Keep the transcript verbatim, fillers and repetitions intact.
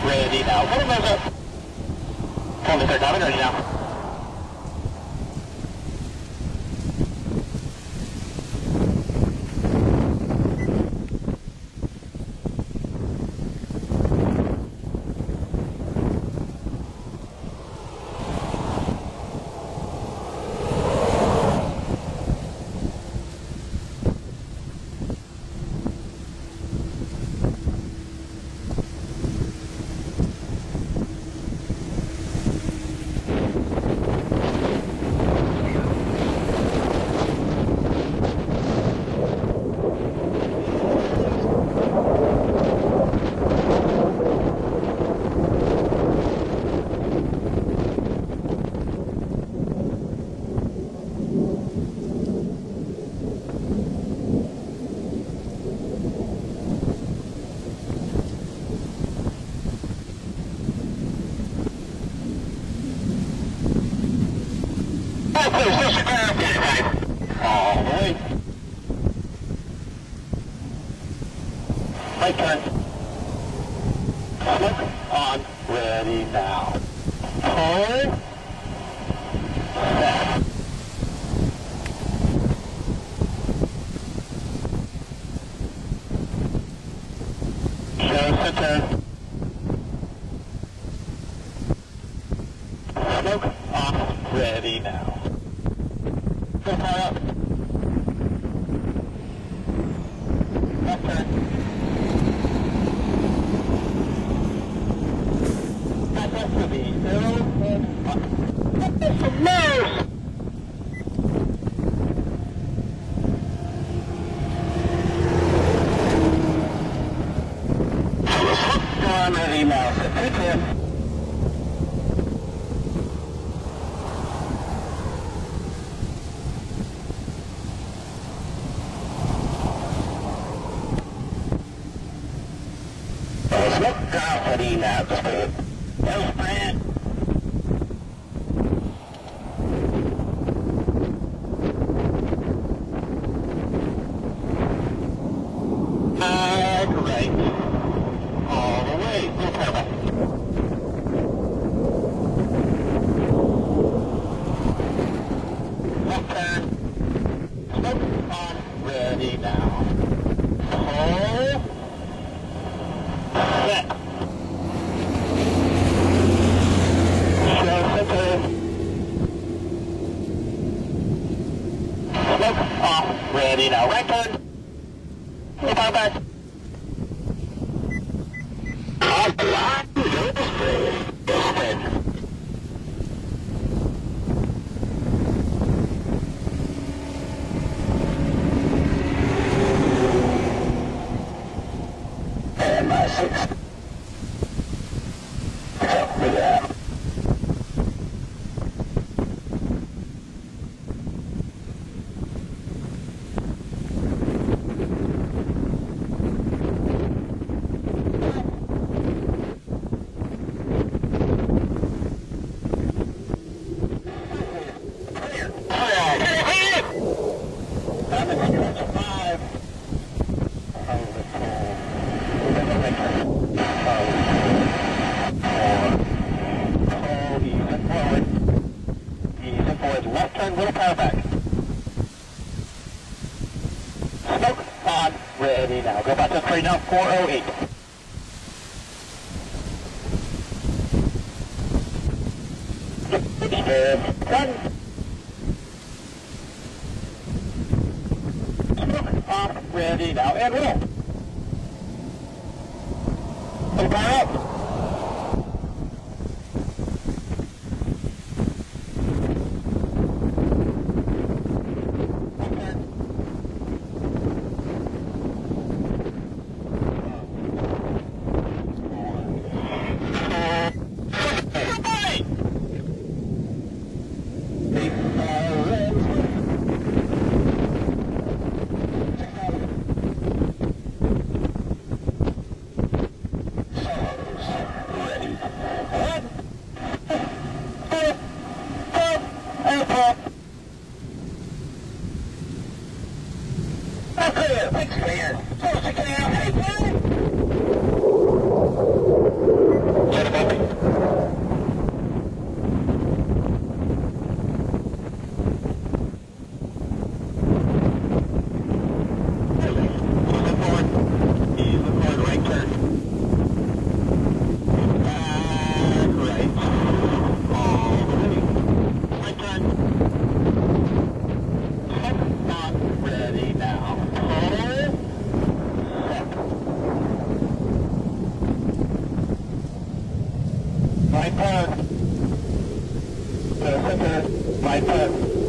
ready now. Put them up. Hold the third diamond, ready now. All the way. Right turn. Smoke on, ready now. Pull. Set. Show center. Smoke off, ready now. Go fire up. Left turn. Back left to the arrow and up. That's some nose! Go on, ready now. Set two ten. Smoke out, ready now, just do it. No sprint. And right. All the way. No power. Left turn. Smoke on, ready now. Hold. Set. Show center. Smoke off, ready now. Right turn. Go far back. Off the line. Go spin. And my six. So, bring it out. Left turn, little power back. Smoke on, ready now. Go back to three now, four oh eight. Disturb, run. Smoke off, ready now, and roll. Little power up. Viper. Center, Viper.